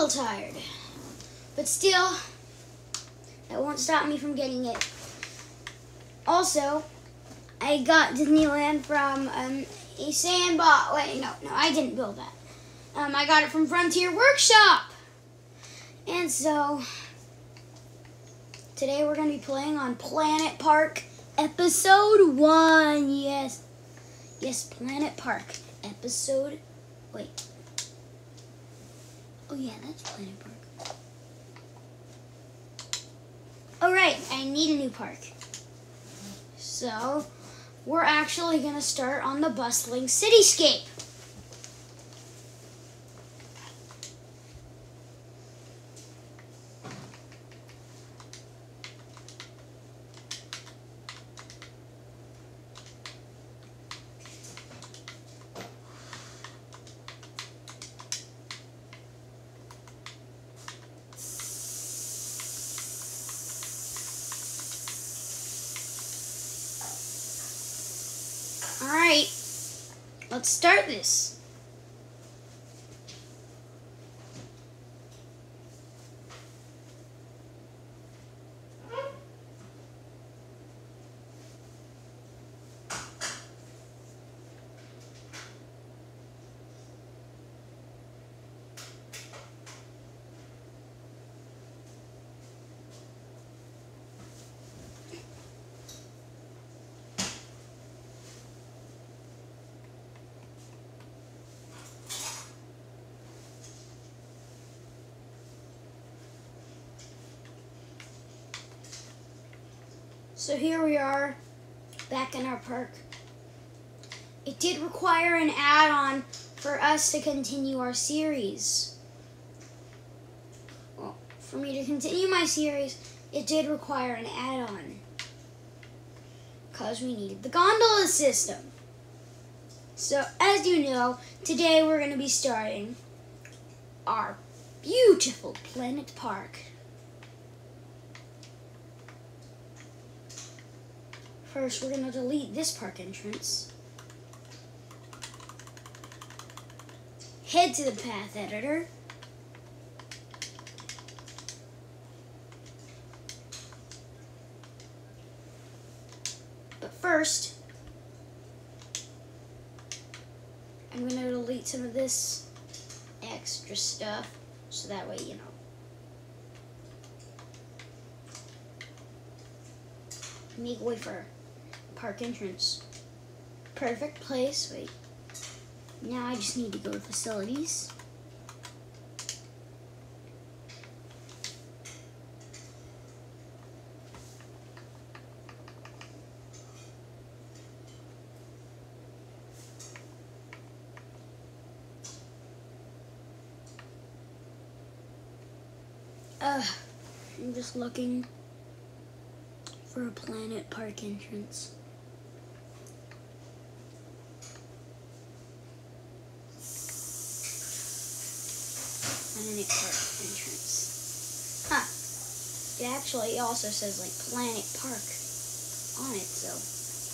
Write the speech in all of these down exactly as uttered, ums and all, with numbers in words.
little tired, but still, that won't stop me from getting it. Also, I got Disneyland from um, a sandbox. Wait, no, no, I didn't build that. Um, I got it from Frontier Workshop. And so, today we're going to be playing on Planet Park Episode one. Yes. Yes, Planet Park Episode... Wait. Oh yeah, that's Planet Park. Alright, I need a new park. So, we're actually going to start on the bustling cityscape. Alright, let's start this. So here we are, back in our park. It did require an add-on for us to continue our series. Well, for me to continue my series, it did require an add-on. Because we needed the gondola system. So, as you know, today we're going to be starting our beautiful Planet Park. First, we're going to delete this park entrance. Head to the path editor. But first, I'm going to delete some of this extra stuff so that way, you know. Make way for park entrance. Perfect place. Wait. Now I just need to go to facilities. Uh, I'm just looking for a Planet Park entrance. Planet Park entrance. Huh. It actually also says like Planet Park on it, so.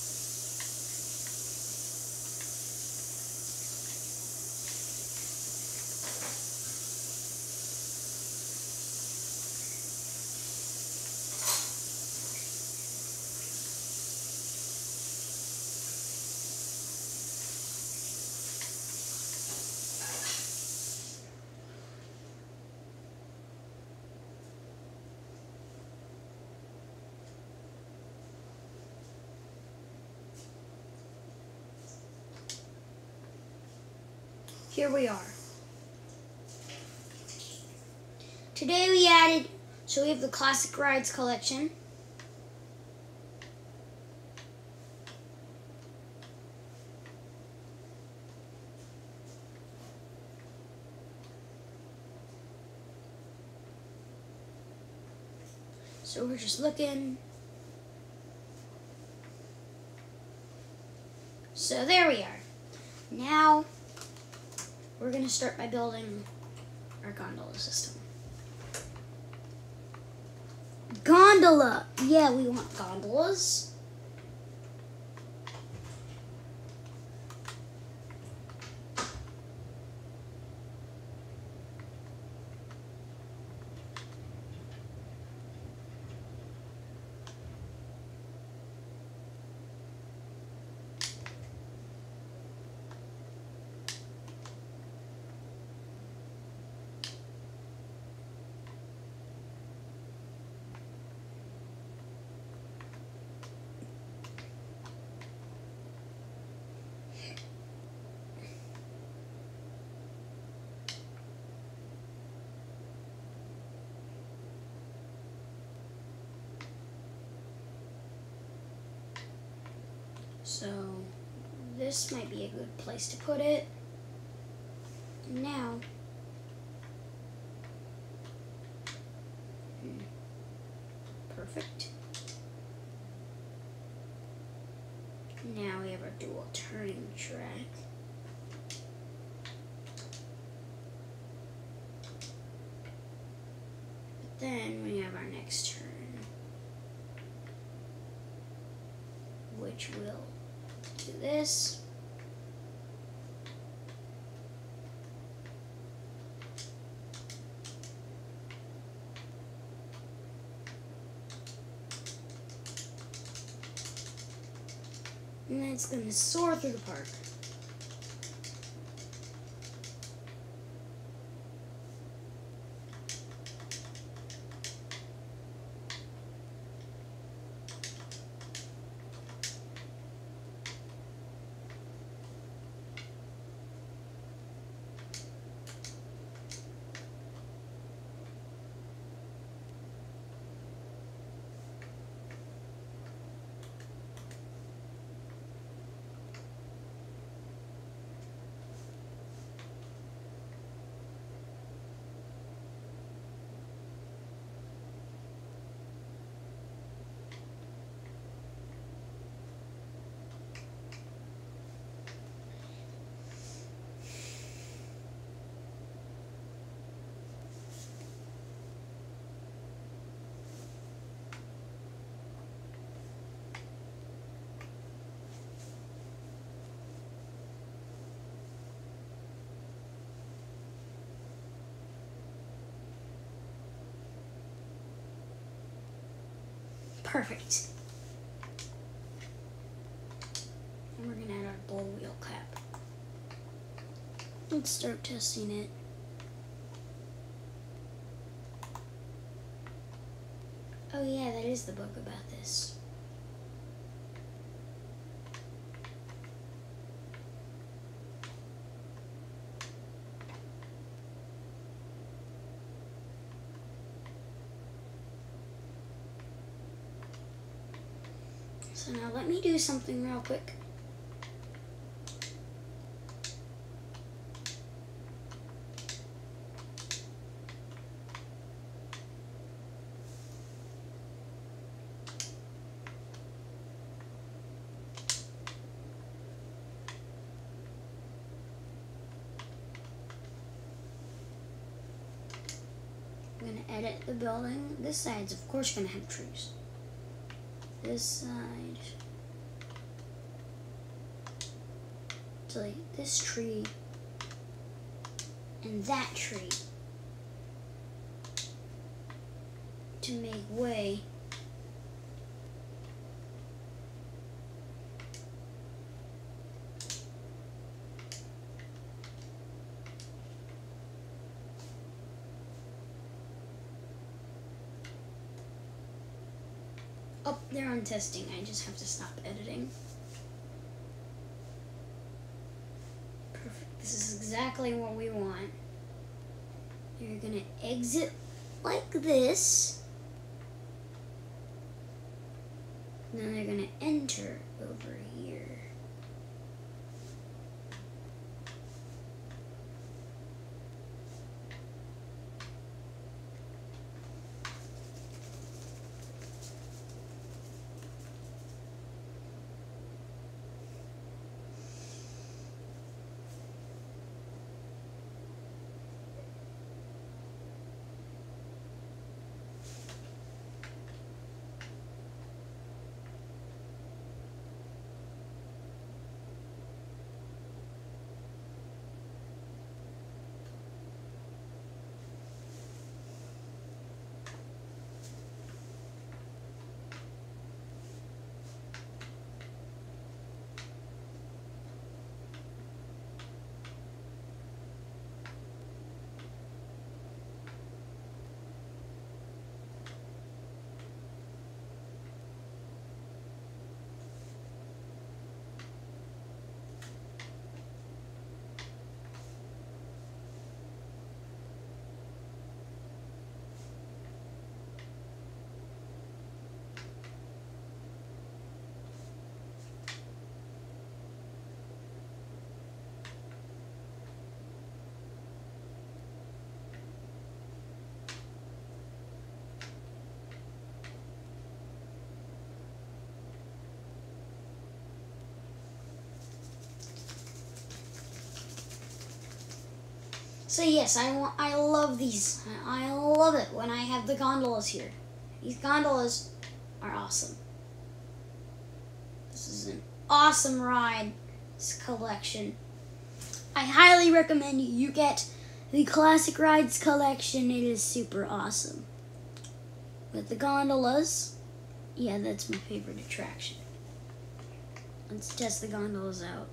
Here we are. Today we added, so we have the Classic Rides collection. So we're just looking. So there we are. Now, we're going to start by building our gondola system. Gondola! Yeah, we want gondolas. So this might be a good place to put it. Now, hmm, perfect. Now we have our dual turning track. But then we have our next turn, which will do this. And then it's going to soar through the park. Perfect. And we're gonna add our blow wheel cap. Let's start testing it. Oh yeah, that is the book about this. So now let me do something real quick. I'm going to edit the building. This side's of course going to have trees. This side. So like this tree and that tree to make way up there on testing. I just have to stop editing. Perfect. This is exactly what we want. You're gonna exit like this. And then they're gonna enter over here. So yes, I want. I love these. I I love it when I have the gondolas here. These gondolas are awesome. This is an awesome ride. This collection. I highly recommend you get the Classic Rides collection. It is super awesome. With the gondolas, yeah, that's my favorite attraction. Let's test the gondolas out.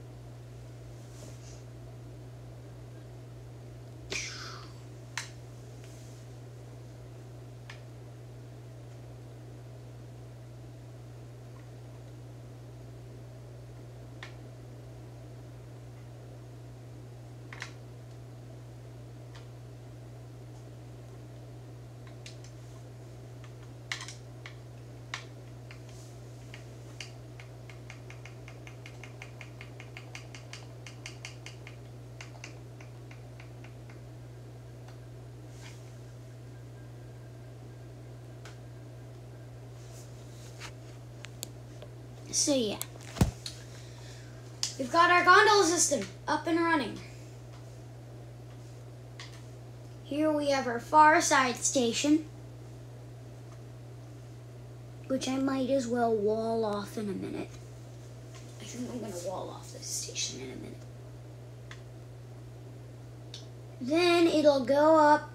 So yeah, we've got our gondola system up and running. Here we have our far side station, which I might as well wall off in a minute. I think I'm gonna wall off this station in a minute. Then it'll go up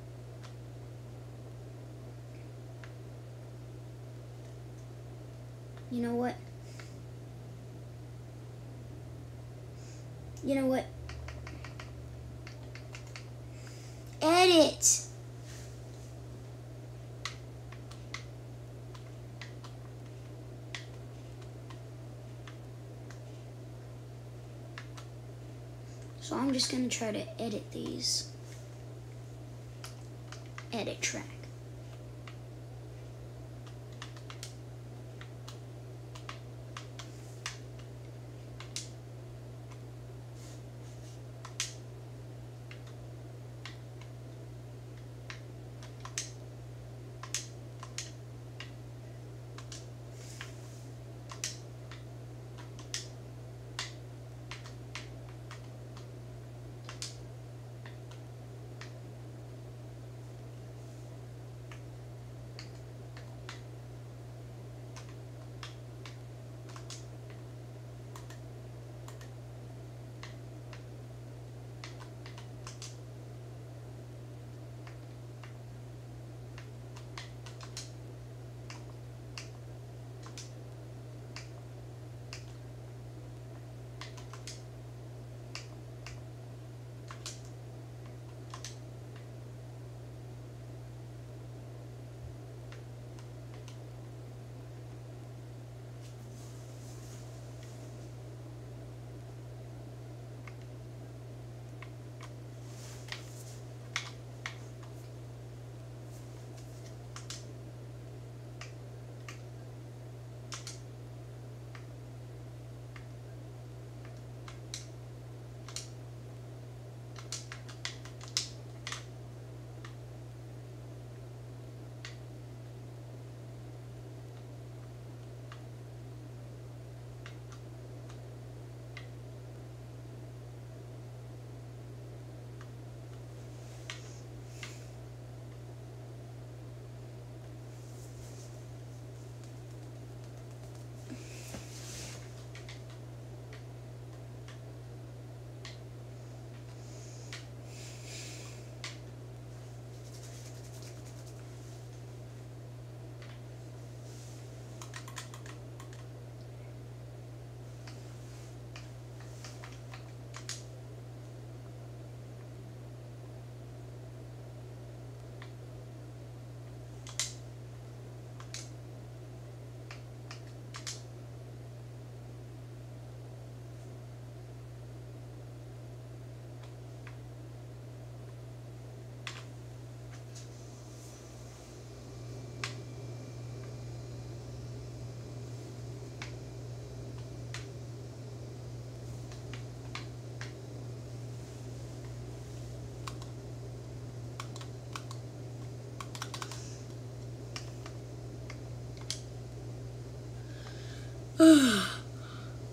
You know what? You know what? Edit. So I'm just going to try to edit these. Edit track.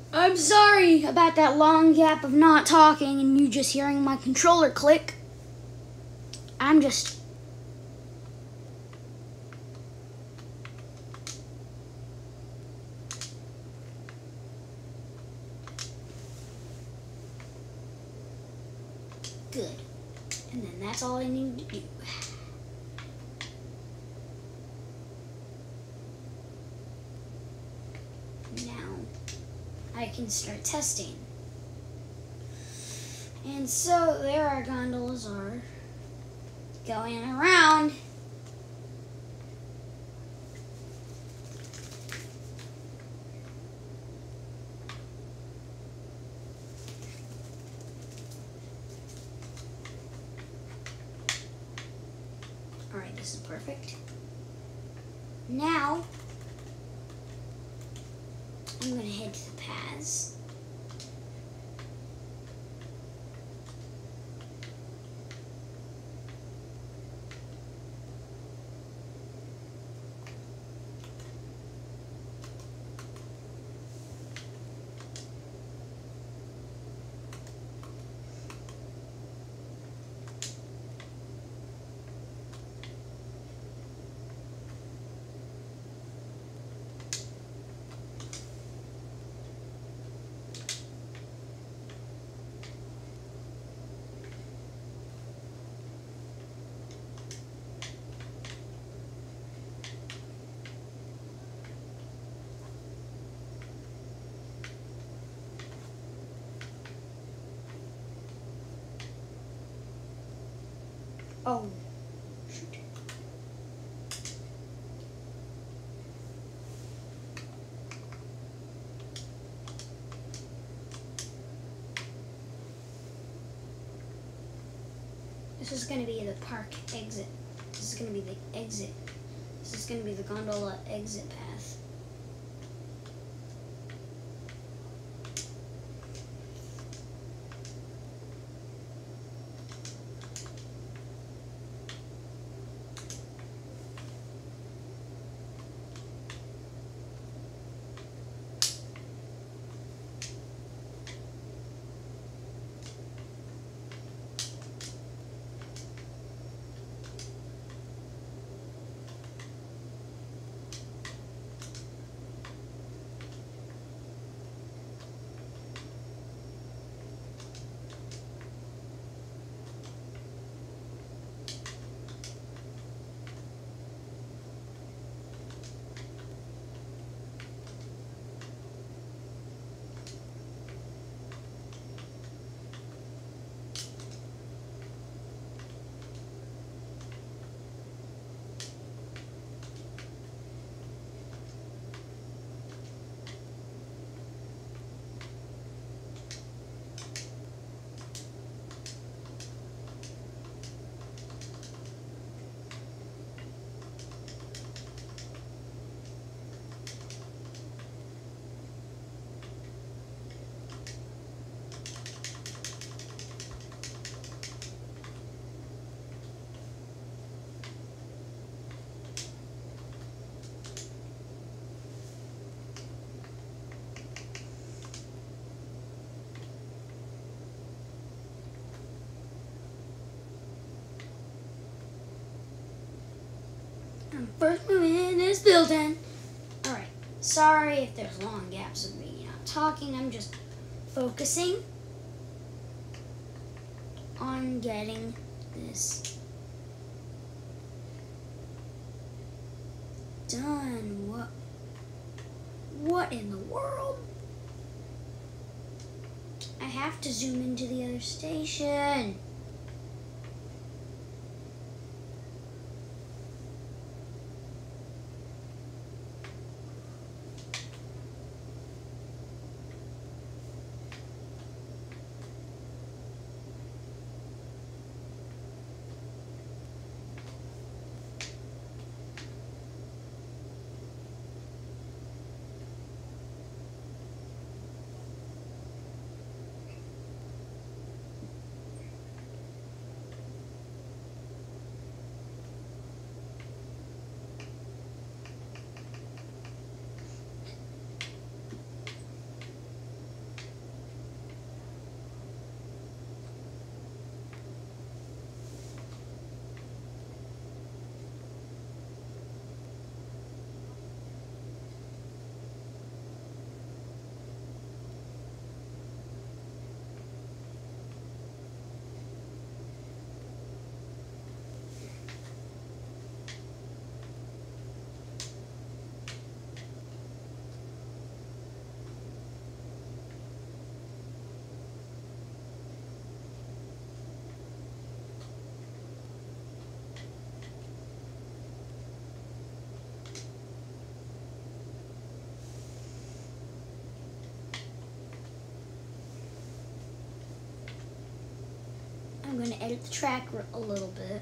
I'm sorry about that long gap of not talking and you just hearing my controller click. I'm just... Good. And then that's all I need to do. Now I can start testing. And so there our gondolas are going around. Alright, this is perfect. Now, I'm going to head to the paths. Oh, shoot. This is going to be the park exit. This is going to be the exit. This is going to be the gondola exit path. I'm first moving in this building. Alright, sorry if there's long gaps of me not talking. I'm just focusing on getting this done. What? What in the world? I have to zoom into the other station. going to edit the track a little bit.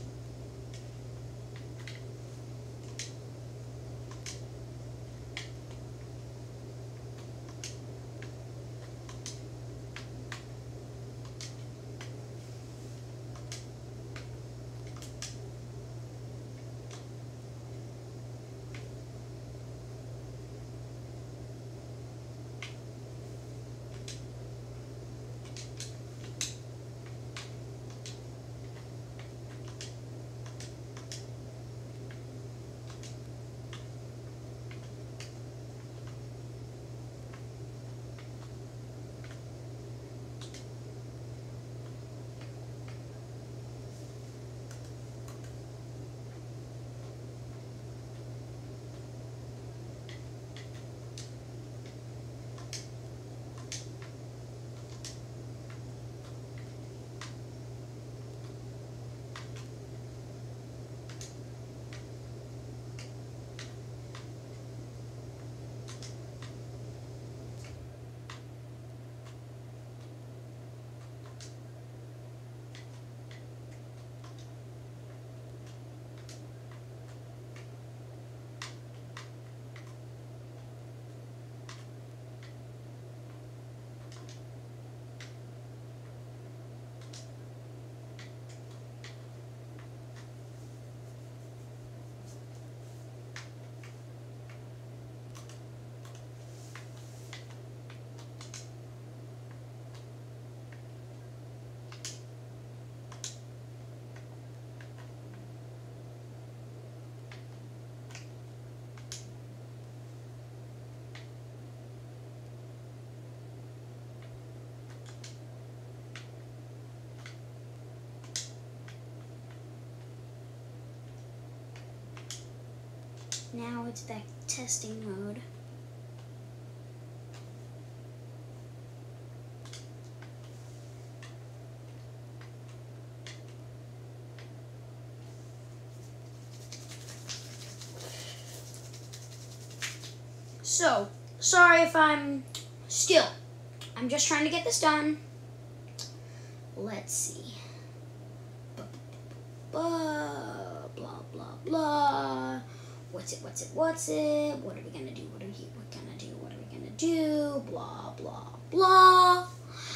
Now it's back to testing mode. So, sorry if I'm still. I'm just trying to get this done. Let's see. Blah, blah, blah, blah. What's it, what's it, what's it? What are we gonna do? What are we gonna do? What are we gonna do? Blah, blah, blah.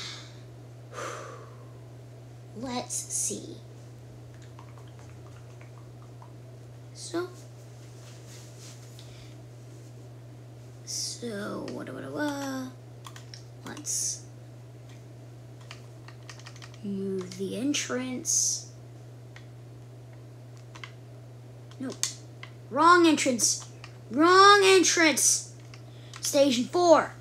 Let's see. So, so, what, what, what, let's move the entrance. Nope. Wrong entrance. Wrong entrance. Station four.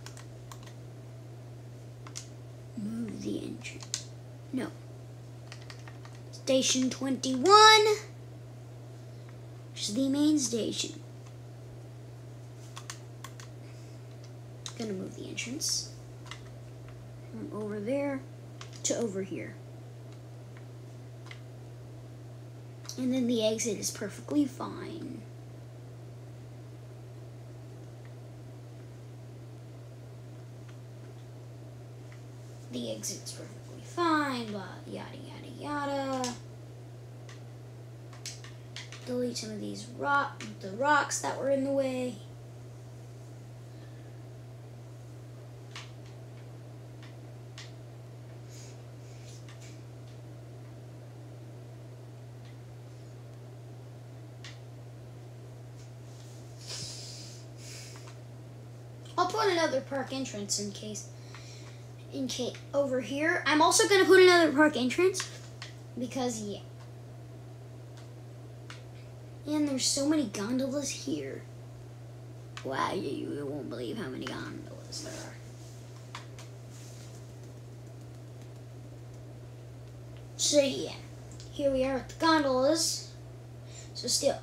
Move the entrance. No. Station twenty-one. Which is the main station. Gonna move the entrance from over there to over here. And then the exit is perfectly fine. The exit's perfectly fine, blah, yada, yada, yada. Delete some of these rock, the rocks that were in the way. I'll put another park entrance in case, in case, over here. I'm also going to put another park entrance because, yeah. And there's so many gondolas here. Wow, you, you won't believe how many gondolas there are. So, yeah. Here we are at the gondolas. So, still.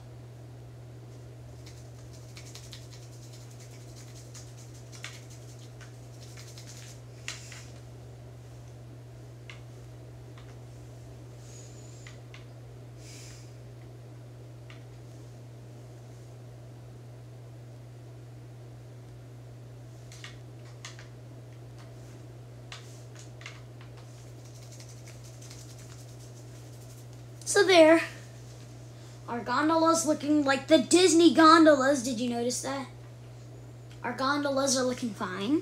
So there. Our gondola's looking like the Disney gondolas. Did you notice that? Our gondolas are looking fine.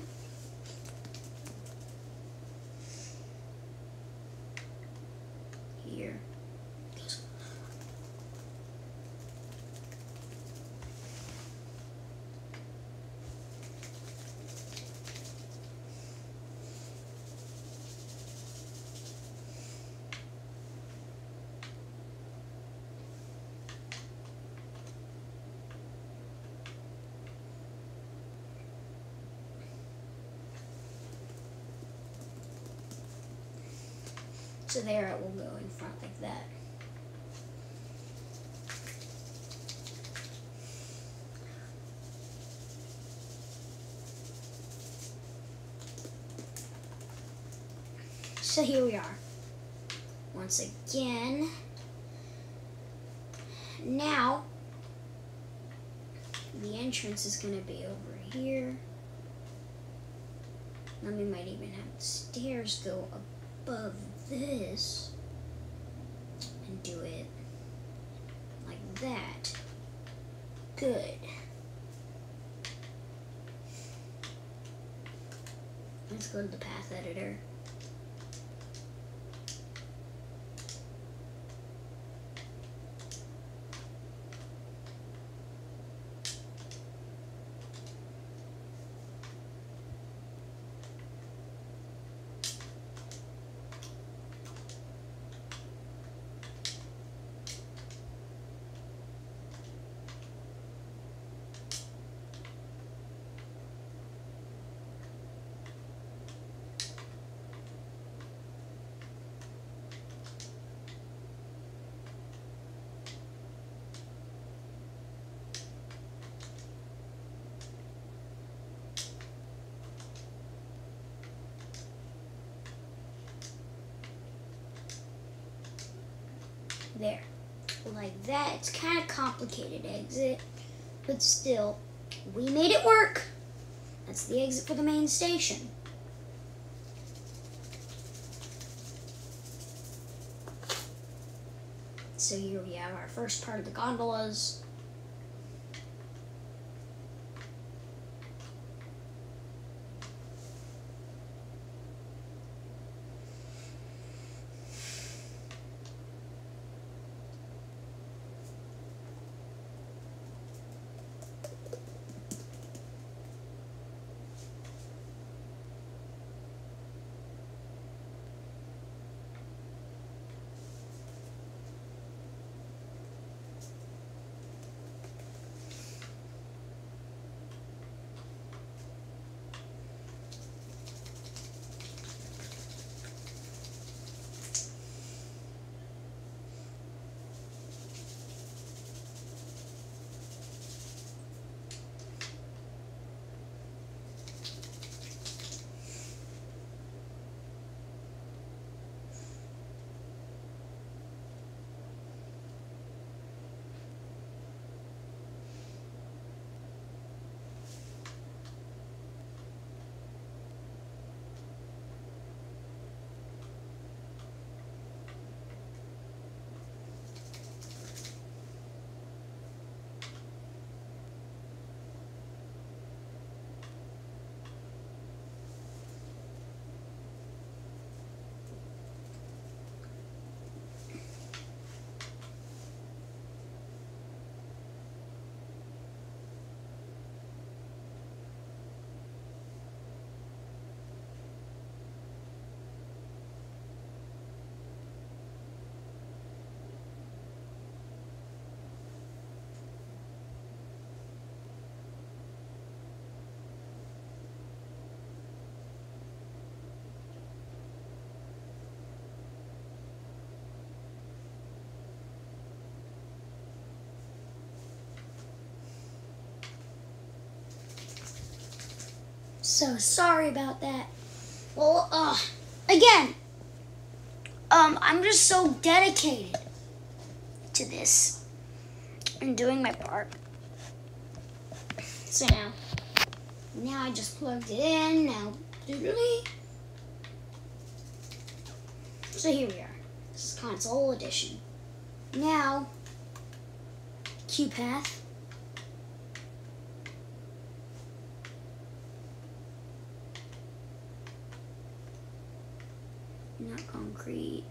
Here. So there it will go in front like that. So here we are. Once again. Now, the entrance is going to be over here. Then we might even have the stairs go above this and do it like that. Good. Let's go to the path editor. There. Like that. It's kind of complicated exit, but still, we made it work. That's the exit for the main station. So here we have our first part of the gondolas. So sorry about that. Well, uh, again, um, I'm just so dedicated to this and doing my part. So now, now I just plugged it in. Now, so here we are. This is console edition. Now, queue path. Not concrete.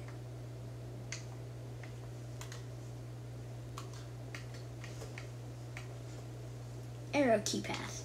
Arrow key path.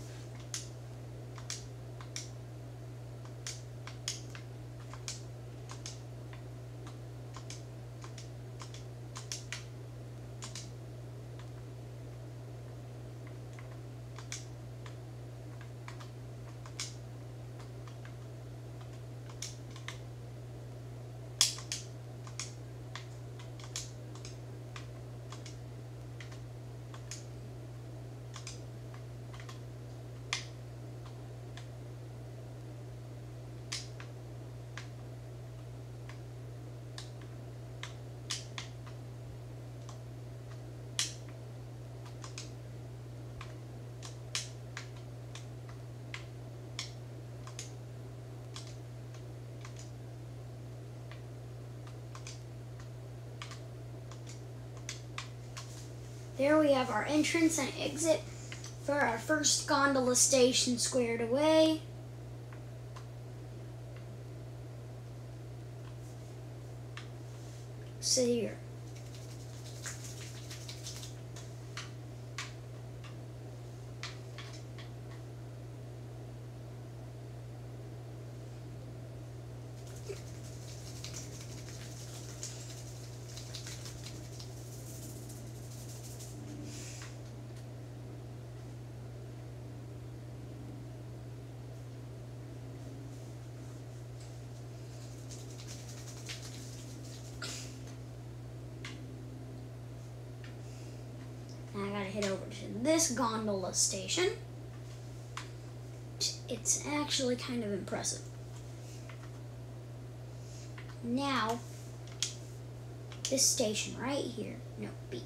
There we have our entrance and exit for our first gondola station squared away. So here. Now I gotta head over to this gondola station. It's actually kind of impressive. Now, this station right here, no, B.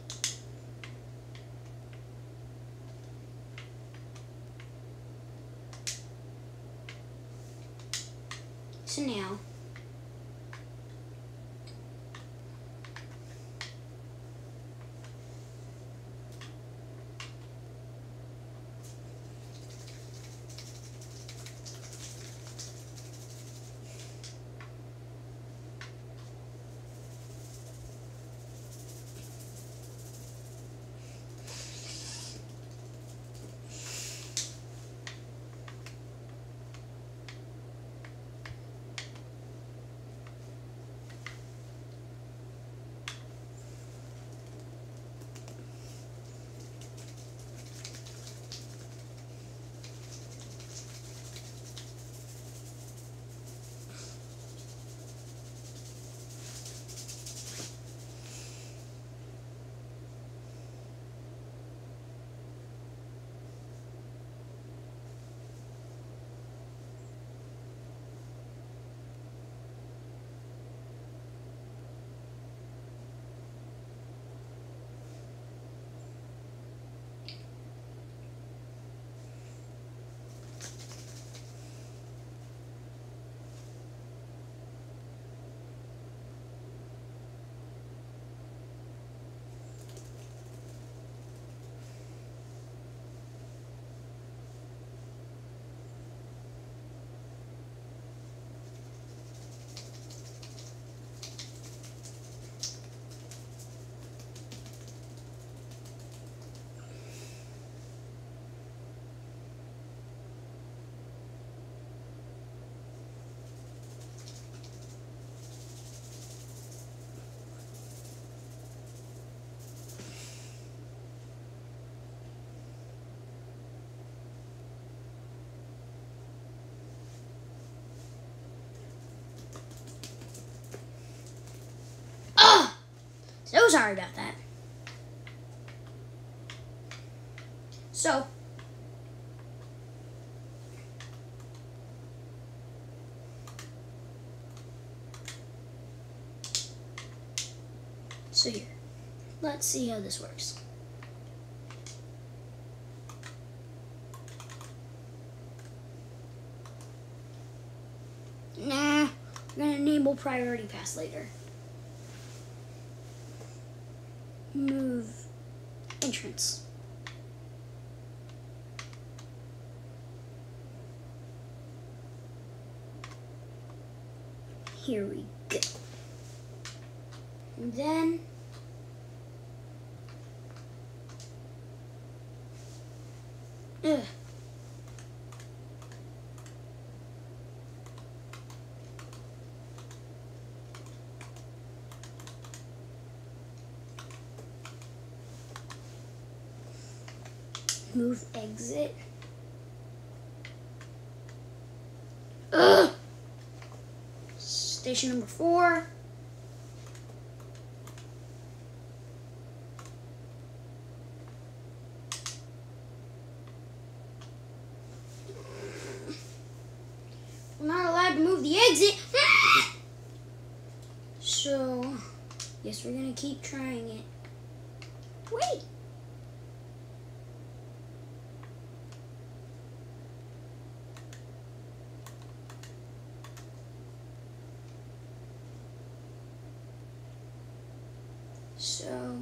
So now, so sorry about that. So, so here, let's see how this works. Nah, I'm gonna enable priority pass later. move entrance. Here we go. And then ugh. Move exit. Ugh. Station number four. We're not allowed to move the exit. So, yes, we're gonna keep trying it. Wait. So,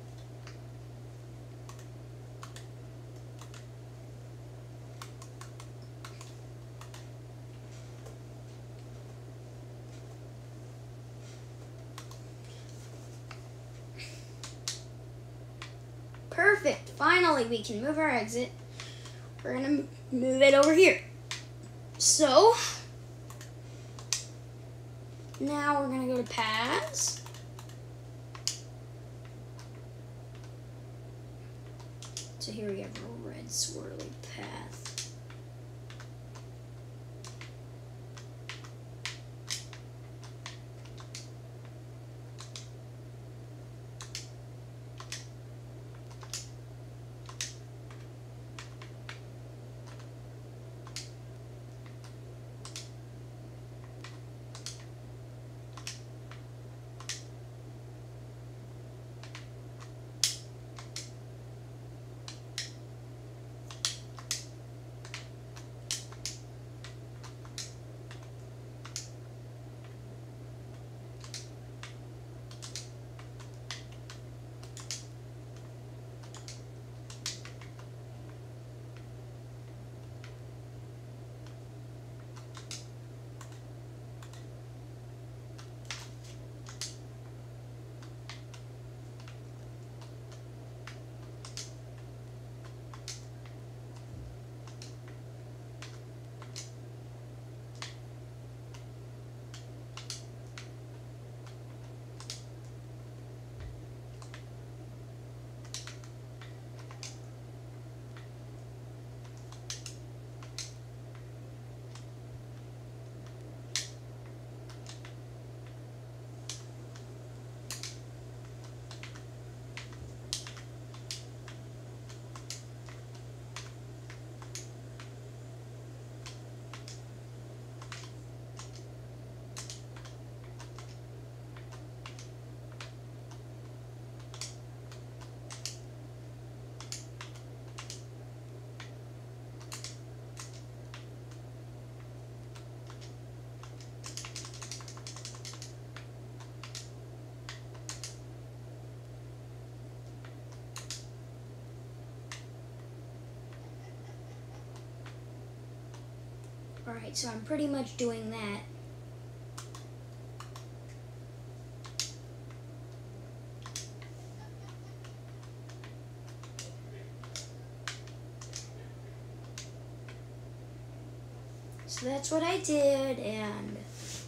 perfect. Finally, we can move our exit. We're gonna move it over here. So, now we're gonna go to paths. So here we have a red swirly path. Alright, so I'm pretty much doing that. So that's what I did, and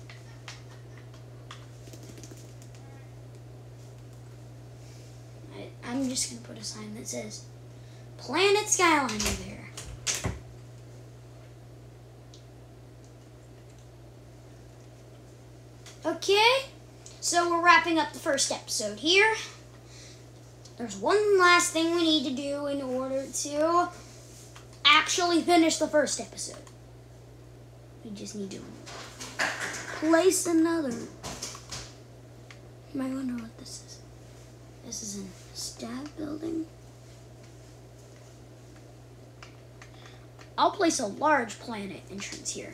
I, I'm just going to put a sign that says Planet Skyliner there. Okay, so we're wrapping up the first episode here. There's one last thing we need to do in order to actually finish the first episode. We just need to place another. You might wonder what this is. This is a staff building. I'll place a large planet entrance here.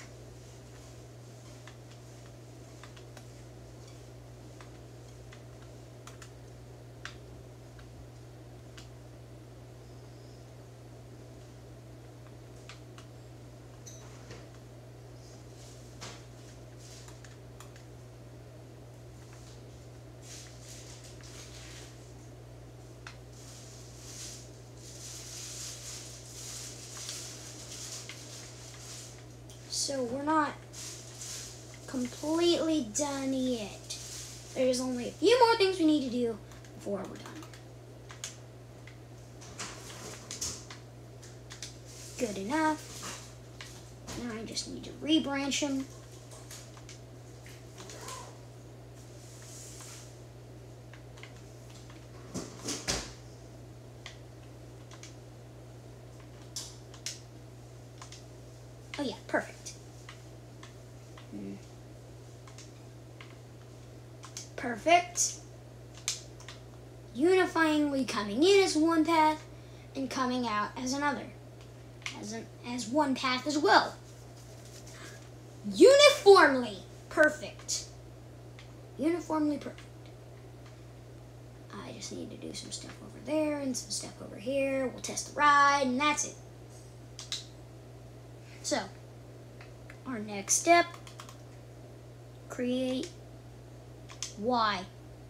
So we're not completely done yet. There's only a few more things we need to do before we're done. Good enough. Now I just need to rebranch them. Oh yeah, perfect. Hmm. Perfect. Unifyingly coming in as one path and coming out as another. As, an, as one path as well. Uniformly perfect. Uniformly perfect. I just need to do some stuff over there and some stuff over here. We'll test the ride and that's it. So, our next step, create Y.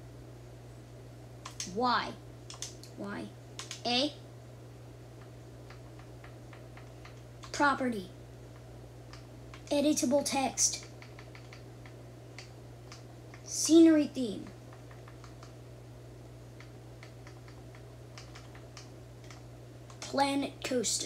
Y. Y. A. Property. Editable text. Scenery theme. Planet coaster.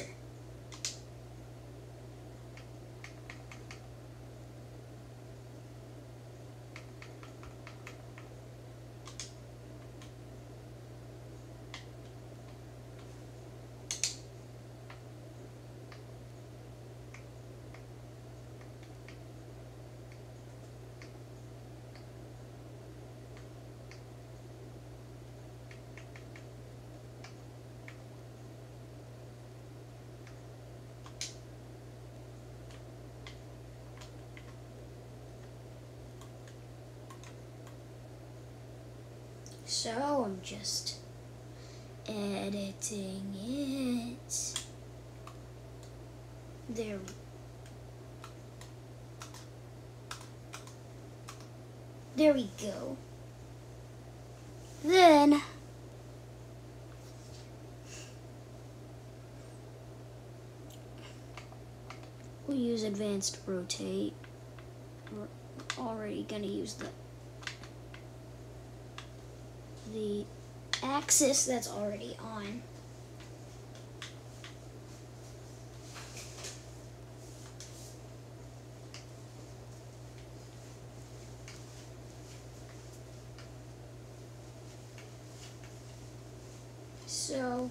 So I'm just editing it. There. There we go. Then we'll use advanced rotate. We're already gonna use the the axis that's already on. So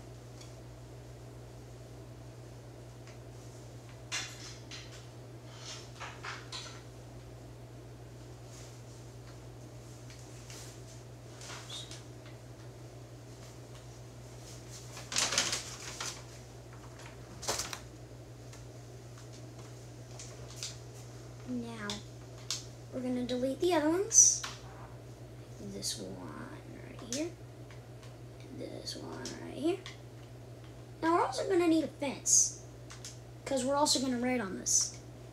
now we're going to delete the other ones. This one right here. And this one right here. Now we're also going to need a fence, because we're also going to write on this.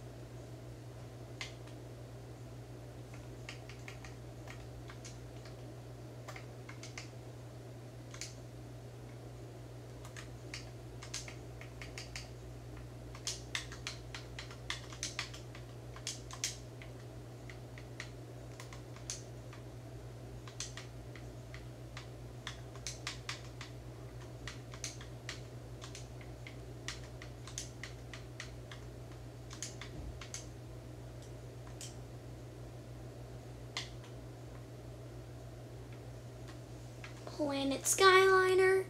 Planet Skyliner,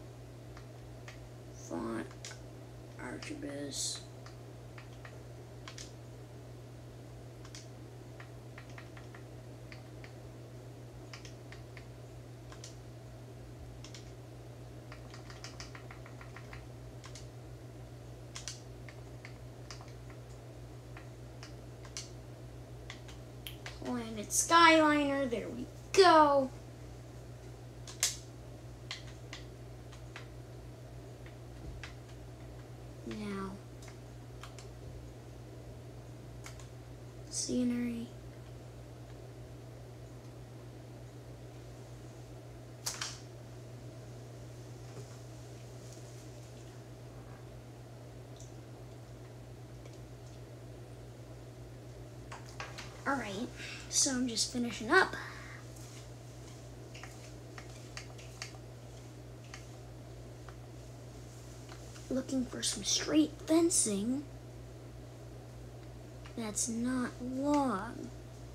font Archibus, Planet Skyliner, there we go. Now, scenery. Alright, so I'm just finishing up. Looking for some straight fencing that's not long.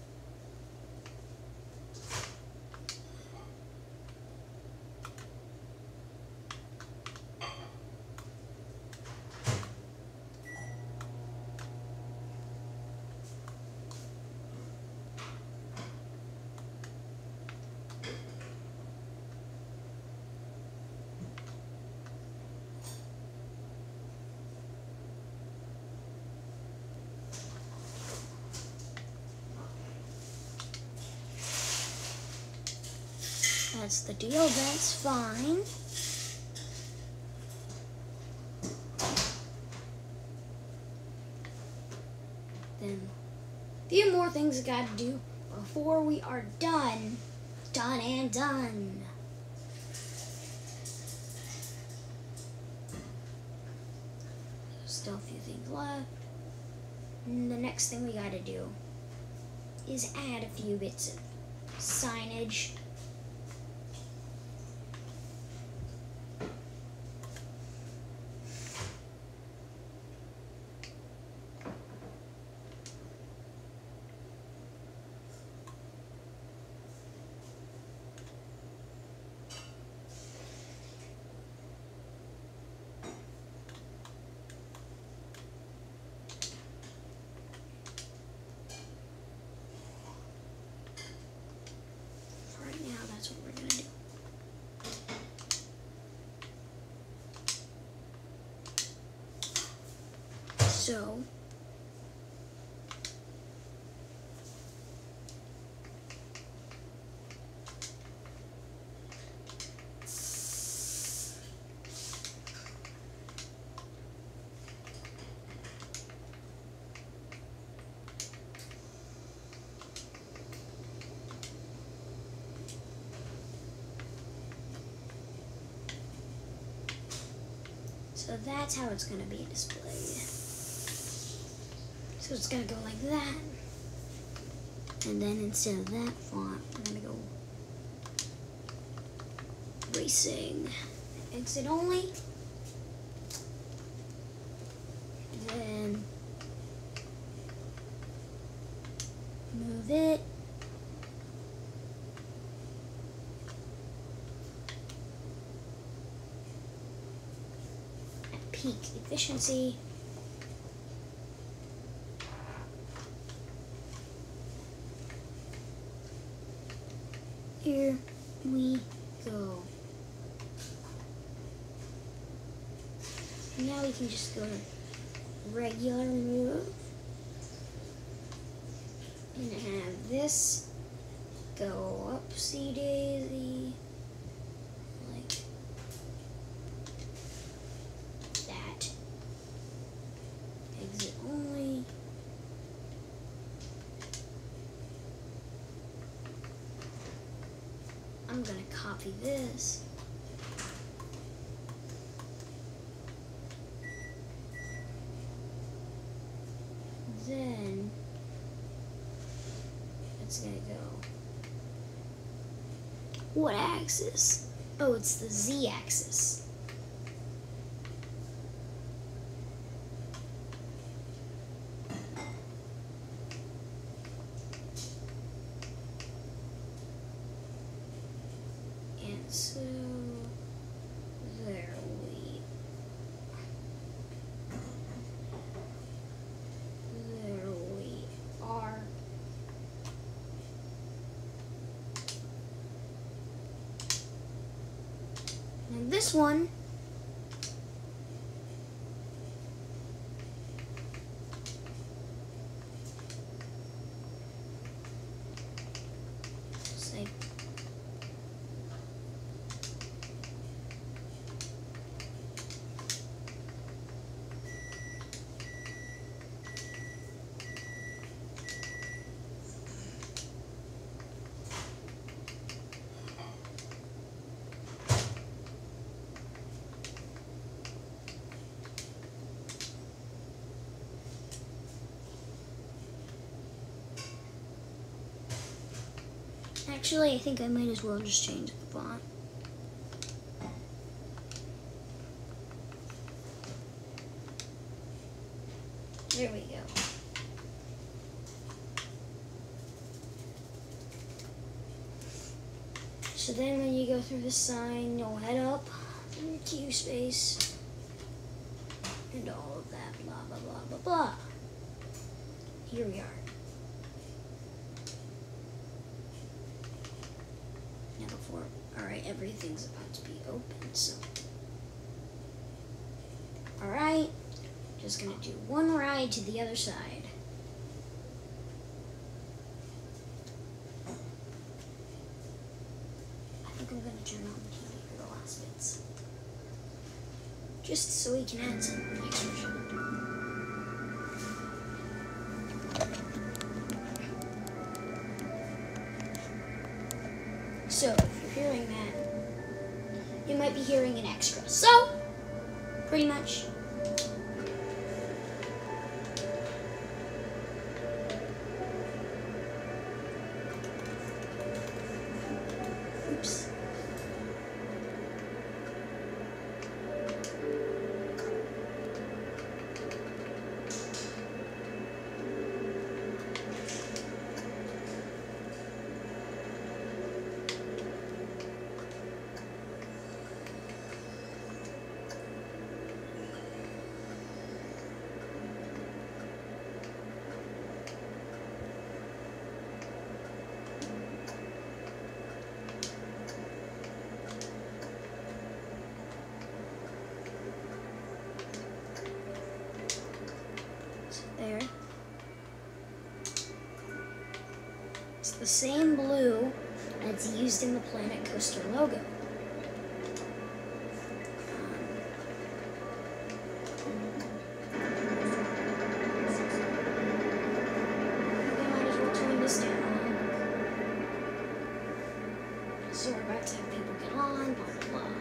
That's the deal, that's fine. Then a few more things I gotta do before we are done. Done and done. Still a few things left. And the next thing we gotta do is add a few bits of signage. That's what we're gonna do. So, So that's how it's going to be displayed. So it's going to go like that. And then instead of that font, we're going to go racing. Exit only. Then move it. Peak efficiency. Here we go. Now we can just go to regular move and have this go upsy daisy. Exit only. I'm gonna copy this. Then it's gonna go. What axis? Oh, it's the Z axis. So there we there we are. And this one say Actually, I think I might as well just change the font. There we go. So then when you go through the sign, you'll head up in your Q space and all of that, blah, blah, blah, blah, blah. Here we are. Now before, all right, everything's about to be open, so. All right, just gonna do one ride to the other side. I think I'm gonna turn on the T V for the last bits. Just so we can add some extra shot. So, if you're hearing that, you might be hearing an extra. So, pretty much. Oops. There. It's the same blue that's used in the Planet Coaster logo. I might as well turn this down. So we're about to have people get on, blah, blah, blah.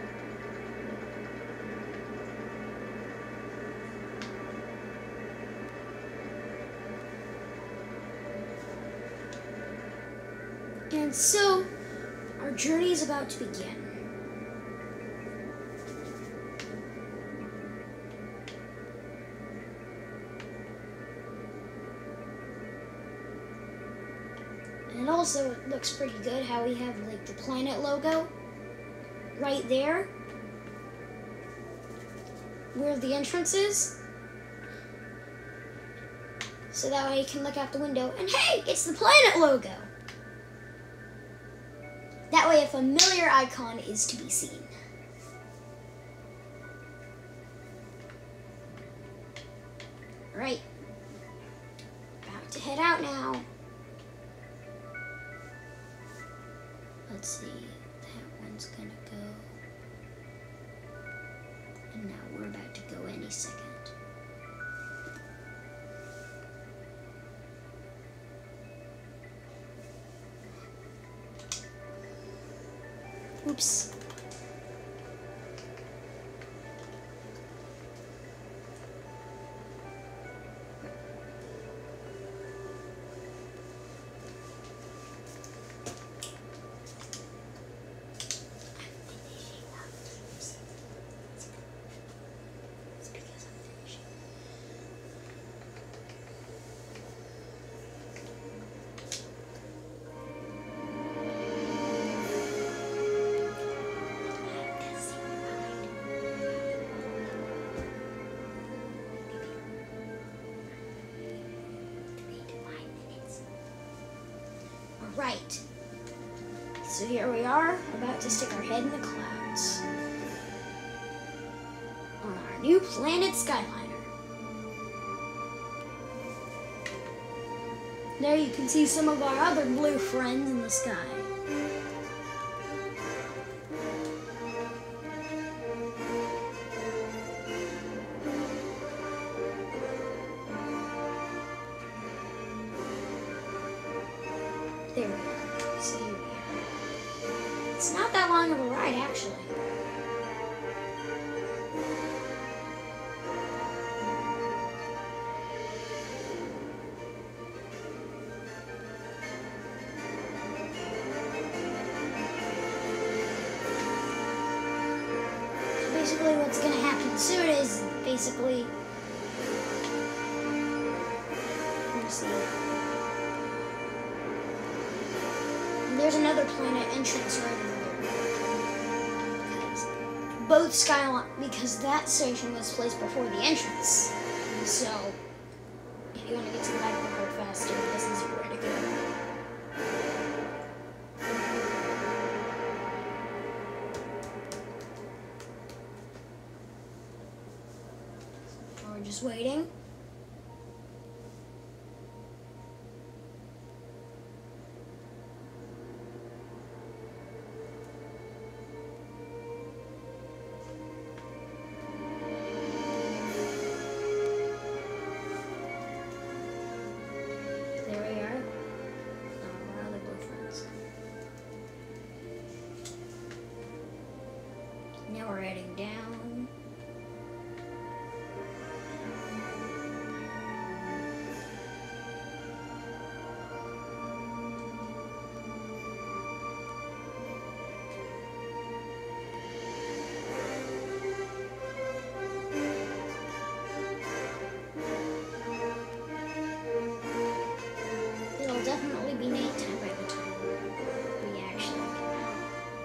And so, our journey is about to begin. And also, it looks pretty good how we have like the planet logo right there, where the entrance is. So that way you can look out the window and hey, it's the planet logo. That way a familiar icon is to be seen. Right. About to head out now. Let's see, that one's gonna go. And now we're about to go any second. Oops. Right. So here we are, about to stick our head in the clouds on our new Planet Skyliner. There you can see some of our other blue friends in the sky. There we are. So here we are. It's not that long of a ride, actually. basically what's gonna happen soon is basically. Let's see. There's another planet entrance right over there. Because both Skyline, because that station was placed before the entrance. So, if you want to get to the back of the card faster, this is where to go. We're just waiting. Now we're heading down. It'll definitely be nighttime by the time we actually get out.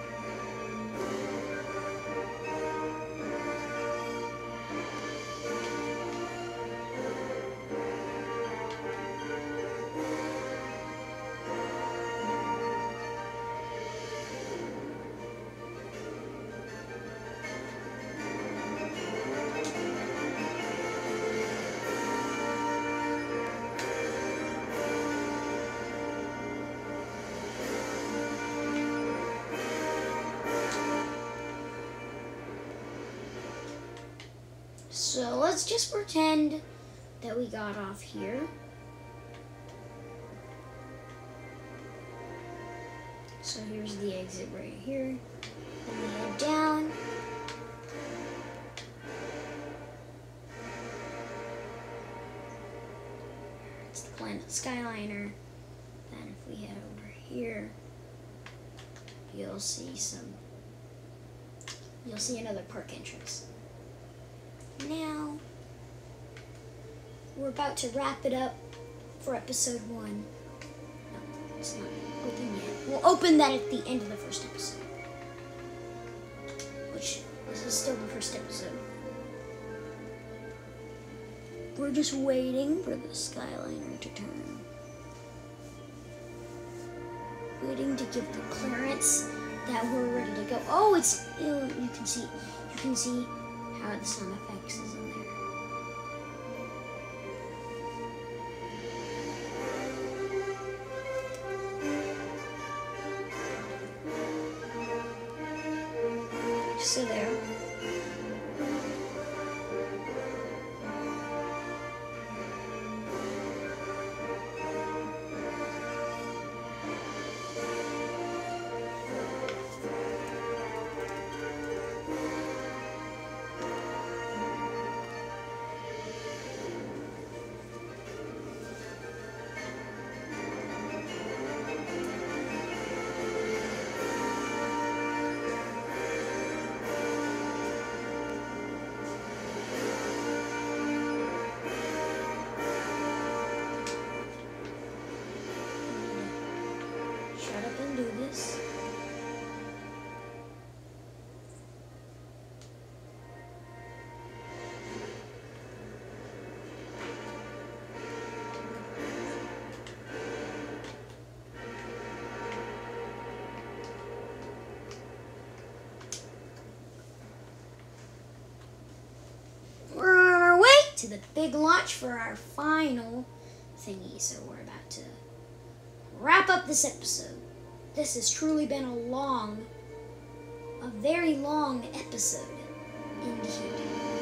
So let's just pretend that we got off here. So here's the exit right here. Then we head down. It's the planet Skyliner. Then if we head over here, you'll see some, you'll see another park entrance. Now, we're about to wrap it up for episode one. No, it's not open yet. We'll open that at the end of the first episode. Which, this is still the first episode. We're just waiting for the Skyliner to turn. Waiting to give the clearance that we're ready to go. Oh, it's, ew, you can see, you can see how the sound effects is in there. So there. Shut up and do this. We're on our way to the big launch for our final thingy, so we're about to wrap up this episode. This has truly been a long, a very long episode indeed.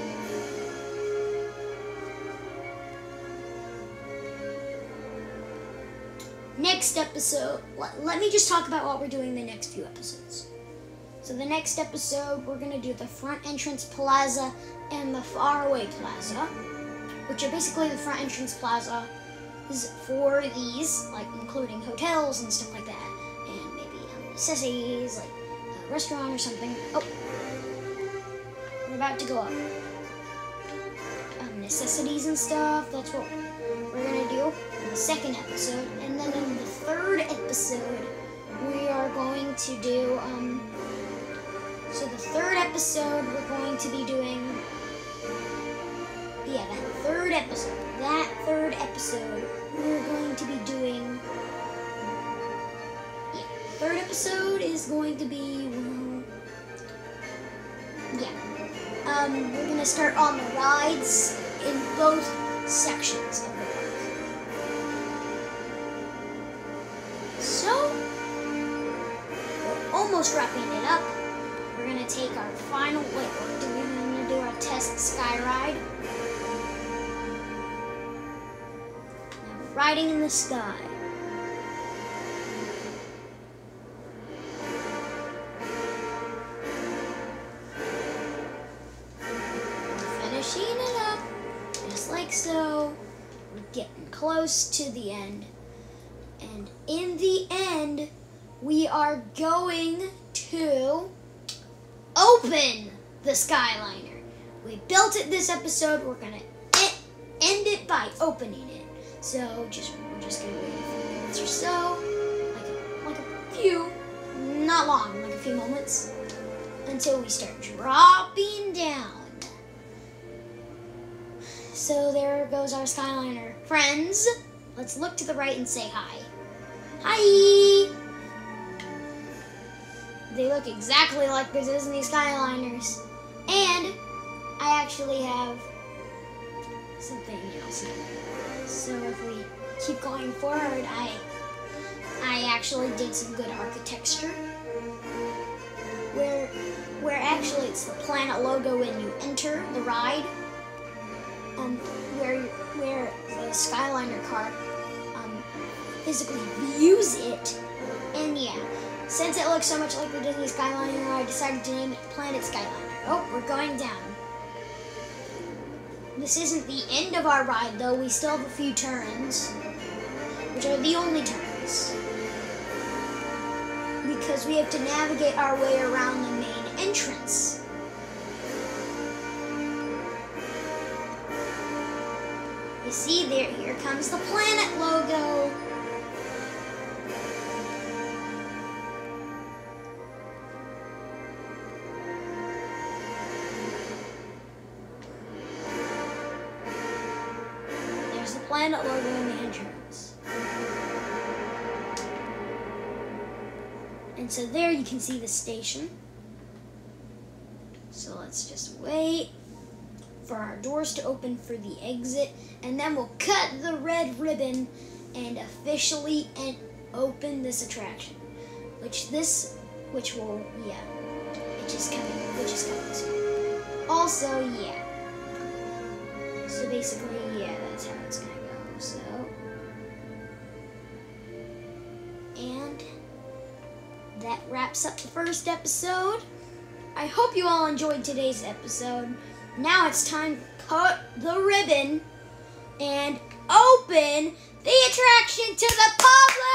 Next episode, let, let me just talk about what we're doing the next few episodes. So the next episode, we're going to do the front entrance plaza and the faraway plaza, which are basically the front entrance plaza is for these, like including hotels and stuff like that, and maybe um, necessities, like a restaurant or something. Oh, about to go up. Um, necessities and stuff, that's what we're gonna do in the second episode. And then in the third episode, we are going to do, um, so the third episode, we're going to be doing, yeah, that third episode, that third episode, we're going to be doing, yeah, third episode is going to be, well, yeah, um, we're going to start on the rides in both sections of the park. So, we're almost wrapping it up. We're going to take our final, wait, we're going to do our test sky ride. Now we're riding in the sky. Finishing it up, just like so. We're getting close to the end. And in the end, we are going to open the Skyliner. We built it this episode. We're gonna end it by opening it. So just we're just gonna wait a few minutes or so, like a, like a few, not long, like a few moments, until we start dropping down. So there goes our Skyliner. Friends, let's look to the right and say hi. Hi! They look exactly like the Disney Skyliners. And I actually have something else here. So if we keep going forward, I I actually did some good architecture. Where where actually it's the planet logo when you enter the ride. Um, where where the Skyliner car um, physically views it. And yeah, since it looks so much like the Disney Skyliner, I decided to name it Planet Skyliner. Oh, we're going down. This isn't the end of our ride, though. We still have a few turns, which are the only turns, because we have to navigate our way around the main entrance. You see there, here comes the planet logo. There's the planet logo in the entrance. And so there you can see the station. So let's just wait for our doors to open for the exit, and then we'll cut the red ribbon and officially en- open this attraction, which this, which will, yeah, which is coming, which is coming soon. Also, yeah. So basically, yeah, that's how it's gonna go. So, and that wraps up the first episode. I hope you all enjoyed today's episode. Now it's time to cut the ribbon and open the attraction to the public!